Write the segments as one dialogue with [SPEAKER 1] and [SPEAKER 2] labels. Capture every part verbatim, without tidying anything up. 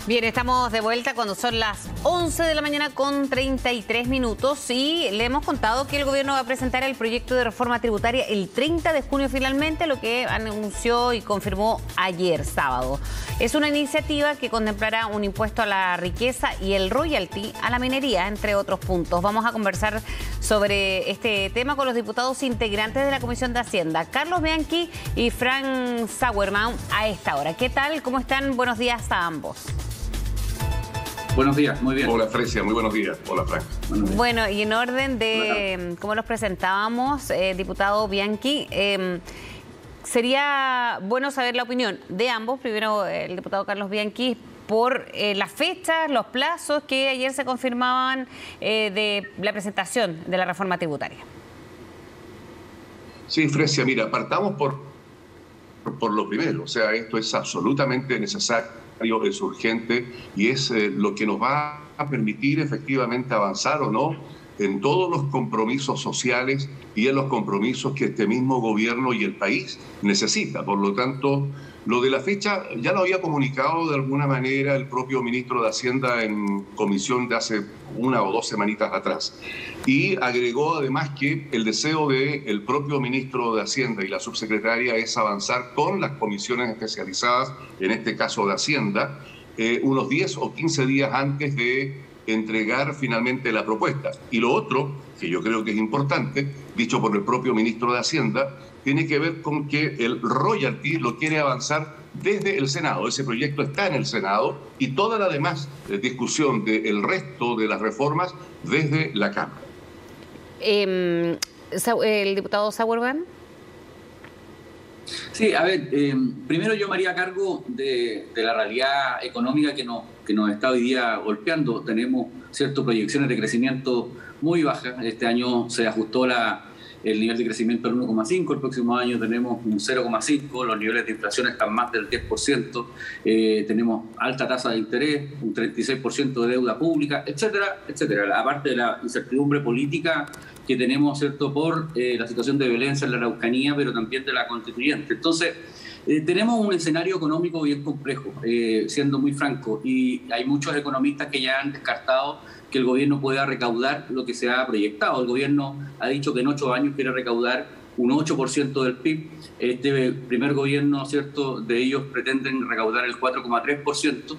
[SPEAKER 1] Bien, estamos de vuelta cuando son las once de la mañana con treinta y tres minutos y le hemos contado que el gobierno va a presentar el proyecto de reforma tributaria el treinta de junio finalmente, lo que anunció y confirmó ayer sábado. Es una iniciativa que contemplará un impuesto a la riqueza y el royalty a la minería, entre otros puntos. Vamos a conversar sobre este tema con los diputados integrantes de la Comisión de Hacienda, Carlos Bianchi y Frank Sauerman, a esta hora. ¿Qué tal? ¿Cómo están? Buenos días a ambos.
[SPEAKER 2] Buenos días, muy bien.
[SPEAKER 3] Hola, Frecia, muy buenos días. Hola, Frank.
[SPEAKER 1] Bueno, y en orden de cómo los presentábamos, eh, diputado Bianchi, eh, sería bueno saber la opinión de ambos. Primero, el diputado Carlos Bianchi, por eh, las fechas, los plazos que ayer se confirmaban eh, de la presentación de la reforma tributaria.
[SPEAKER 3] Sí, Frecia, mira, partamos por, por, por lo primero. O sea, esto es absolutamente necesario, es urgente y es eh, lo que nos va a permitir efectivamente avanzar o no en todos los compromisos sociales y en los compromisos que este mismo gobierno y el país necesita. Por lo tanto, lo de la fecha ya lo había comunicado de alguna manera el propio ministro de Hacienda en comisión de hace una o dos semanitas atrás. Y agregó además que el deseo del propio ministro de Hacienda y la subsecretaria es avanzar con las comisiones especializadas, en este caso de Hacienda, eh, unos diez o quince días antes de entregar finalmente la propuesta. Y lo otro, que yo creo que es importante, dicho por el propio ministro de Hacienda, tiene que ver con que el royalty lo quiere avanzar desde el Senado. Ese proyecto está en el Senado y toda la demás discusión del resto de las reformas desde la Cámara.
[SPEAKER 1] Eh, ¿El diputado Sauerman?
[SPEAKER 2] Sí, a ver, eh, primero yo me haría cargo de, de la realidad económica que nos, que nos está hoy día golpeando. Tenemos ciertas proyecciones de crecimiento muy bajas. Este año se ajustó la, el nivel de crecimiento al uno coma cinco, el próximo año tenemos un cero coma cinco, los niveles de inflación están más del diez por ciento, eh, tenemos alta tasa de interés, un treinta y seis por ciento de deuda pública, etcétera, etcétera. Aparte de la incertidumbre política que tenemos, ¿cierto?, por eh, la situación de violencia en la Araucanía, pero también de la constituyente. Entonces, eh, tenemos un escenario económico bien complejo, eh, siendo muy franco, y hay muchos economistas que ya han descartado que el gobierno pueda recaudar lo que se ha proyectado. El gobierno ha dicho que en ocho años quiere recaudar un ocho por ciento del P I B. Este primer gobierno, ¿cierto?, de ellos pretenden recaudar el cuatro coma tres por ciento,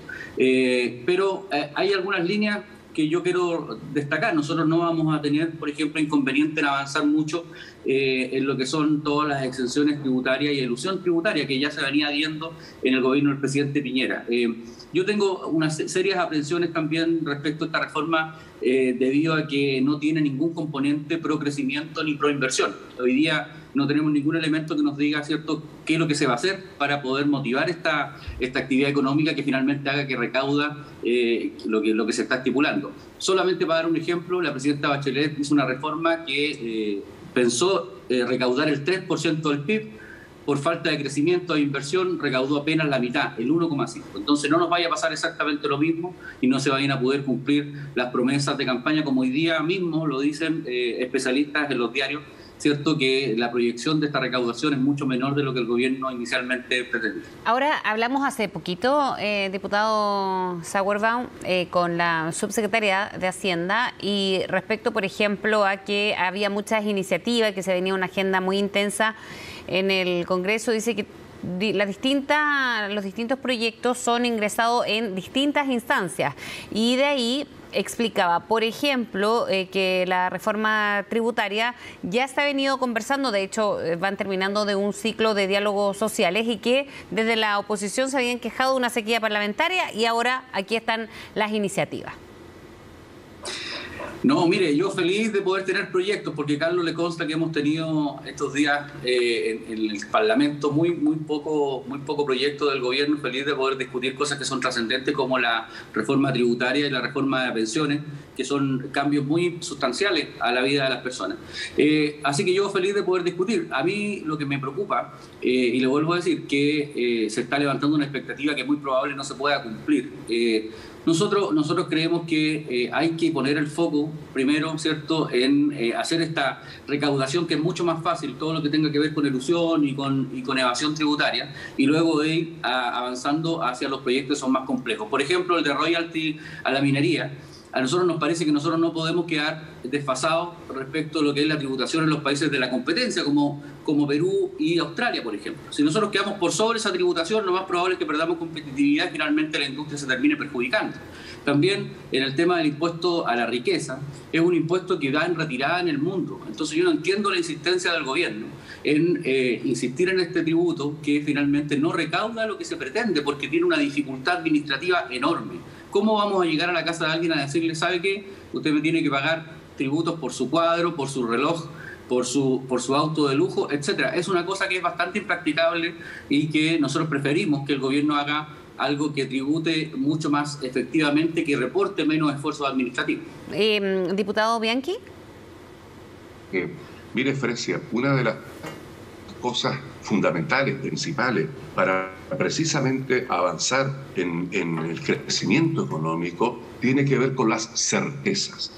[SPEAKER 2] eh, pero eh, hay algunas líneas que yo quiero destacar. Nosotros no vamos a tener, por ejemplo, inconveniente en avanzar mucho eh, en lo que son todas las exenciones tributarias y elusión tributaria que ya se venía viendo en el gobierno del presidente Piñera. Eh, yo tengo unas serias aprensiones también respecto a esta reforma eh, debido a que no tiene ningún componente pro crecimiento ni pro inversión. Hoy día no tenemos ningún elemento que nos diga, ¿cierto?, qué es lo que se va a hacer para poder motivar esta, esta actividad económica que finalmente haga que recauda eh, lo, que, lo que se está estipulando. Solamente para dar un ejemplo, la presidenta Bachelet hizo una reforma que eh, pensó eh, recaudar el tres por ciento del P I B, por falta de crecimiento e inversión recaudó apenas la mitad, el uno coma cinco. Entonces no nos vaya a pasar exactamente lo mismo y no se vayan a poder cumplir las promesas de campaña, como hoy día mismo lo dicen eh, especialistas en los diarios, ¿cierto?, que la proyección de esta recaudación es mucho menor de lo que el gobierno inicialmente pretendía.
[SPEAKER 1] Ahora, hablamos hace poquito, eh, diputado Sauerbaum, eh, con la subsecretaria de Hacienda y respecto, por ejemplo, a que había muchas iniciativas, que se venía una agenda muy intensa en el Congreso. Dice que las distintas, los distintos proyectos son ingresados en distintas instancias y de ahí explicaba, por ejemplo, eh, que la reforma tributaria ya se ha venido conversando, de hecho eh, van terminando de un ciclo de diálogos sociales y que desde la oposición se habían quejado de una sequía parlamentaria y ahora aquí están las iniciativas.
[SPEAKER 2] No, mire, yo feliz de poder tener proyectos, porque a Carlos le consta que hemos tenido estos días eh, en, en el Parlamento muy, muy poco, muy poco proyecto del gobierno, feliz de poder discutir cosas que son trascendentes como la reforma tributaria y la reforma de pensiones, que son cambios muy sustanciales a la vida de las personas. Eh, así que yo feliz de poder discutir. A mí lo que me preocupa, eh, y le vuelvo a decir, que eh, se está levantando una expectativa que es muy probable no se pueda cumplir. Eh, Nosotros, nosotros creemos que eh, hay que poner el foco primero, ¿cierto?, en eh, hacer esta recaudación que es mucho más fácil, todo lo que tenga que ver con elusión y con, y con evasión tributaria, y luego de ir a, avanzando hacia los proyectos que son más complejos. Por ejemplo, el de royalty a la minería. A nosotros nos parece que nosotros no podemos quedar desfasados respecto a lo que es la tributación en los países de la competencia, como, como Perú y Australia, por ejemplo. Si nosotros quedamos por sobre esa tributación, lo más probable es que perdamos competitividad y finalmente la industria se termine perjudicando. También en el tema del impuesto a la riqueza, es un impuesto que va en retirada en el mundo. Entonces yo no entiendo la insistencia del gobierno en eh, insistir en este tributo que finalmente no recauda lo que se pretende, porque tiene una dificultad administrativa enorme. ¿Cómo vamos a llegar a la casa de alguien a decirle, sabe qué? Usted me tiene que pagar tributos por su cuadro, por su reloj, por su, por su auto de lujo, etcétera? Es una cosa que es bastante impracticable y que nosotros preferimos que el gobierno haga algo que tribute mucho más efectivamente, que reporte menos esfuerzos administrativos.
[SPEAKER 1] Eh, diputado Bianchi.
[SPEAKER 3] Eh, mire, Fresia, una de las cosas fundamentales, principales, para precisamente avanzar en, en el crecimiento económico, tiene que ver con las certezas.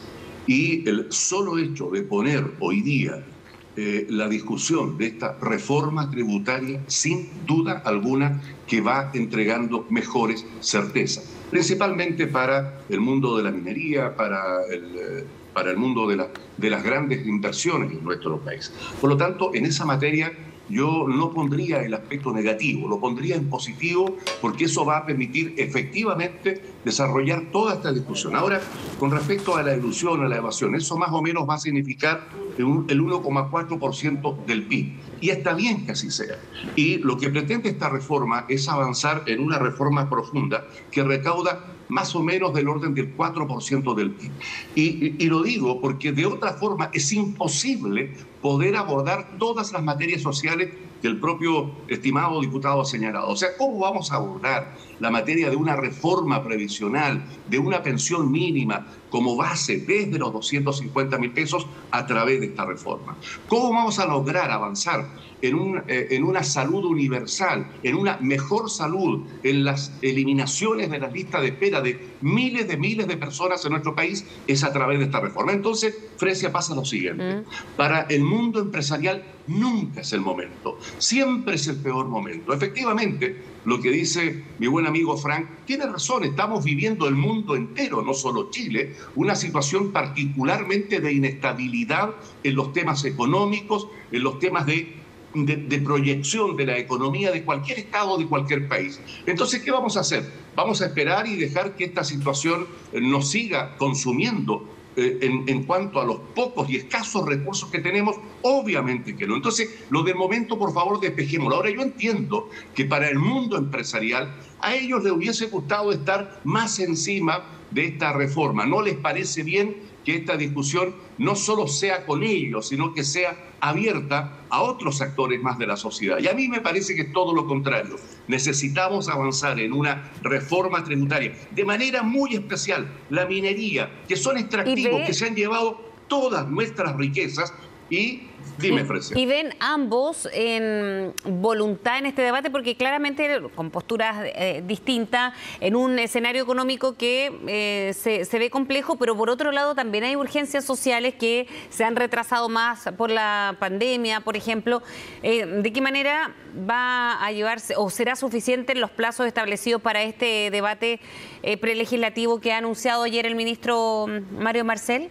[SPEAKER 3] Y el solo hecho de poner hoy día eh, la discusión de esta reforma tributaria, sin duda alguna, que va entregando mejores certezas, principalmente para el mundo de la minería, para el... Eh, para el mundo de, la, de las grandes inversiones en nuestro país. Por lo tanto, en esa materia yo no pondría el aspecto negativo, lo pondría en positivo, porque eso va a permitir efectivamente desarrollar toda esta discusión. Ahora, con respecto a la ilusión, a la evasión, eso más o menos va a significar el uno coma cuatro por ciento del P I B. Y está bien que así sea. Y lo que pretende esta reforma es avanzar en una reforma profunda que recauda más o menos del orden del cuatro por ciento del P I B. Y, y, y lo digo porque de otra forma es imposible poder abordar todas las materias sociales que el propio estimado diputado ha señalado. O sea, ¿cómo vamos a abordar la materia de una reforma previsional, de una pensión mínima como base desde los doscientos cincuenta mil pesos a través de esta reforma? ¿Cómo vamos a lograr avanzar en, un, eh, en una salud universal, en una mejor salud, en las eliminaciones de las listas de espera de miles de miles de personas en nuestro país? Es a través de esta reforma. Entonces, Fresia, pasa lo siguiente. Mm. Para el mundo empresarial nunca es el momento, siempre es el peor momento. Efectivamente, lo que dice mi buen amigo Frank tiene razón, estamos viviendo el mundo entero, no solo Chile, una situación particularmente de inestabilidad en los temas económicos, en los temas de, de, de proyección de la economía de cualquier estado, de cualquier país. Entonces, ¿qué vamos a hacer? Vamos a esperar y dejar que esta situación nos siga consumiendo. Eh, en, en cuanto a los pocos y escasos recursos que tenemos, obviamente que no. Entonces, lo del momento, por favor, despejémoslo. Ahora, yo entiendo que para el mundo empresarial a ellos les hubiese gustado estar más encima de esta reforma. No les parece bien que esta discusión no solo sea con ellos, sino que sea abierta a otros actores más de la sociedad. Y a mí me parece que es todo lo contrario. Necesitamos avanzar en una reforma tributaria, de manera muy especial, la minería, que son extractivos, ve... que se han llevado todas nuestras riquezas. Y dime, Fresia.
[SPEAKER 1] Y ven ambos en voluntad en este debate, porque claramente con posturas eh, distintas, en un escenario económico que eh, se, se ve complejo, pero por otro lado también hay urgencias sociales que se han retrasado más por la pandemia, por ejemplo. Eh, ¿De qué manera va a llevarse o será suficiente los plazos establecidos para este debate eh, prelegislativo que ha anunciado ayer el ministro Mario Marcel?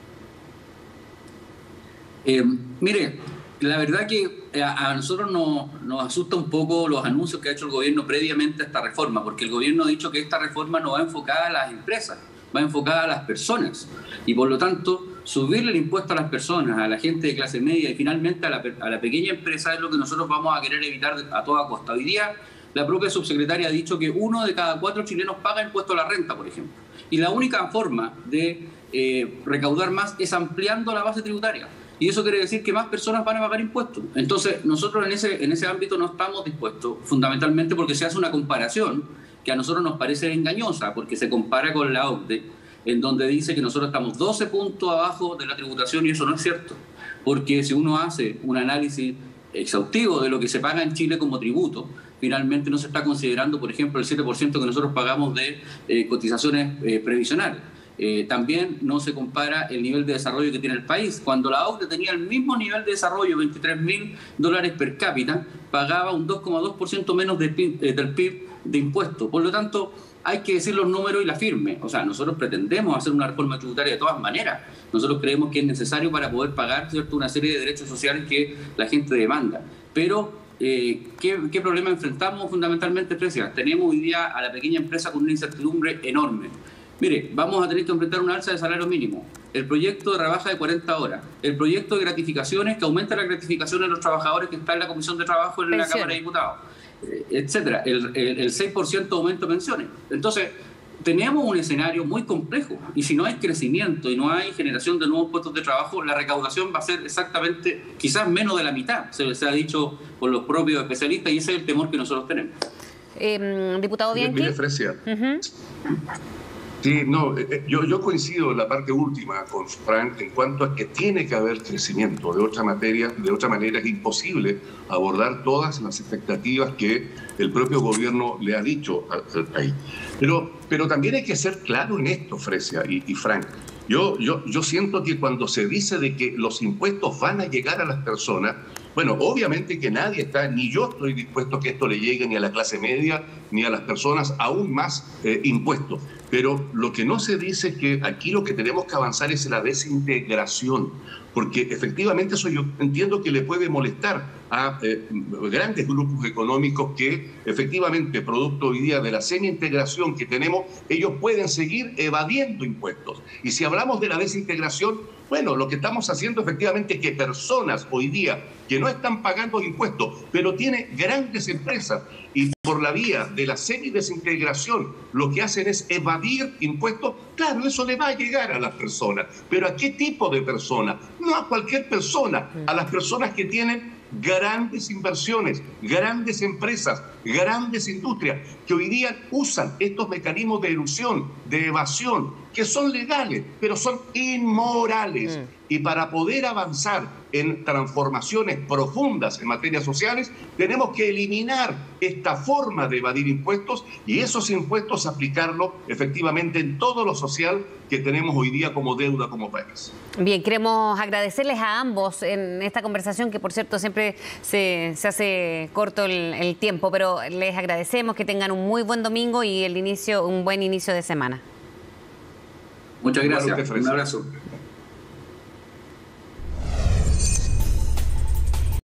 [SPEAKER 2] Eh, mire, la verdad que a, a nosotros nos, nos asusta un poco los anuncios que ha hecho el gobierno previamente a esta reforma, porque el gobierno ha dicho que esta reforma no va enfocada a las empresas, va enfocada a las personas. Y por lo tanto, subirle el impuesto a las personas, a la gente de clase media y finalmente a la, a la pequeña empresa es lo que nosotros vamos a querer evitar a toda costa. Hoy día, la propia subsecretaria ha dicho que uno de cada cuatro chilenos paga impuesto a la renta, por ejemplo. Y la única forma de eh, recaudar más es ampliando la base tributaria. Y eso quiere decir que más personas van a pagar impuestos. Entonces, nosotros en ese, en ese ámbito no estamos dispuestos, fundamentalmente porque se hace una comparación que a nosotros nos parece engañosa, porque se compara con la O C D E, en donde dice que nosotros estamos doce puntos abajo de la tributación, y eso no es cierto. Porque si uno hace un análisis exhaustivo de lo que se paga en Chile como tributo, finalmente no se está considerando, por ejemplo, el siete por ciento que nosotros pagamos de eh, cotizaciones eh, previsionales. Eh, también no se compara el nivel de desarrollo que tiene el país. Cuando la O C D E tenía el mismo nivel de desarrollo, veintitrés mil dólares per cápita, pagaba un dos coma dos por ciento menos del P I B, eh, del P I B de impuestos. Por lo tanto, hay que decir los números y la firme. O sea, nosotros pretendemos hacer una reforma tributaria de todas maneras. Nosotros creemos que es necesario para poder pagar, ¿cierto?, una serie de derechos sociales que la gente demanda. Pero, eh, ¿qué, ¿qué problema enfrentamos fundamentalmente, Fresia? Tenemos hoy día a la pequeña empresa con una incertidumbre enorme. Mire, vamos a tener que enfrentar una alza de salario mínimo, el proyecto de rebaja de cuarenta horas, el proyecto de gratificaciones que aumenta la gratificación de los trabajadores que está en la Comisión de Trabajo en la Cámara de Diputados, etcétera, el, el, el seis por ciento de aumento de pensiones. Entonces, tenemos un escenario muy complejo y si no hay crecimiento y no hay generación de nuevos puestos de trabajo, la recaudación va a ser exactamente, quizás menos de la mitad, se, se ha dicho por los propios especialistas, y ese es el temor que nosotros tenemos.
[SPEAKER 1] Eh, diputado Bianchi.
[SPEAKER 3] Mire, Fresia. Uh-huh. Sí, no, yo, yo coincido en la parte última con Frank en cuanto a que tiene que haber crecimiento. De otra materia, de otra manera es imposible abordar todas las expectativas que el propio gobierno le ha dicho al país. Pero, pero también hay que ser claro en esto, Fresia y, y Frank. Yo, yo, yo siento que cuando se dice de que los impuestos van a llegar a las personas, bueno, obviamente que nadie está, ni yo estoy dispuesto a que esto le llegue ni a la clase media, ni a las personas aún más eh, impuestos. Pero lo que no se dice es que aquí lo que tenemos que avanzar es la desintegración, porque efectivamente eso yo entiendo que le puede molestar a eh, grandes grupos económicos que efectivamente, producto hoy día de la semi-integración que tenemos, ellos pueden seguir evadiendo impuestos. Y si hablamos de la desintegración, bueno, lo que estamos haciendo efectivamente es que personas hoy día que no están pagando impuestos, pero tienen grandes empresas y por la vía de la semi-desintegración lo que hacen es evadir impuestos, claro, eso le va a llegar a las personas. ¿Pero a qué tipo de personas? No a cualquier persona, a las personas que tienen grandes inversiones, grandes empresas, grandes industrias, que hoy día usan estos mecanismos de elusión, de evasión, que son legales, pero son inmorales. Mm. Y para poder avanzar en transformaciones profundas en materias sociales, tenemos que eliminar esta forma de evadir impuestos y esos impuestos aplicarlos efectivamente en todo lo social que tenemos hoy día como deuda como país.
[SPEAKER 1] Bien, queremos agradecerles a ambos en esta conversación, que por cierto siempre se, se hace corto el, el tiempo, pero les agradecemos, que tengan un muy buen domingo y el inicio, un buen inicio de semana.
[SPEAKER 2] Muchas gracias, un abrazo.